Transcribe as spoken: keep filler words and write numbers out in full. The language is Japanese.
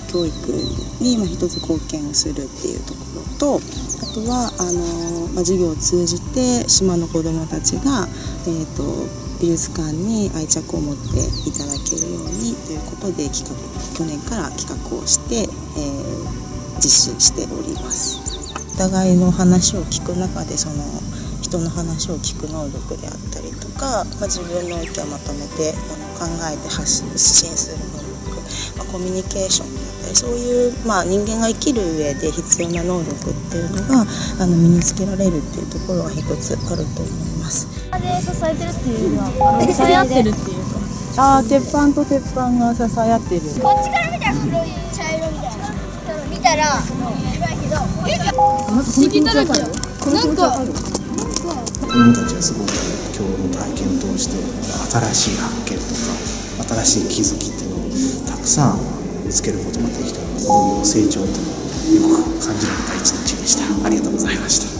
教育にまあ一つ貢献するっていうところと、あとはあの、まあ、授業を通じて島の子どもたちが、えー、と美術館に愛着を持っていただけるようにということで企画去年から企画をして、えー、実施しております。お互いの話を聞く中でその人の話を聞く能力であったりとか、まあ、自分の意見をまとめてあの考えて発信する能力、まあ、コミュニケーションだったりそういう、まあ、人間が生きる上で必要な能力っていうのがあの身につけられるっていうところは一つあると思います。 で支えてるっていうのは支え合ってるっていうか、 ああ、鉄板と鉄板が支え合ってる。 こっちから見たら黒い茶色みたいな。見たらやばいけど。 不思議だらけよ。なんか子どもたちはすごく今日の体験を通して新しい発見とか新しい気づきっていうのをたくさん見つけることができたので、子どもの成長っていうのをよく感じられた一日でした。ありがとうございました。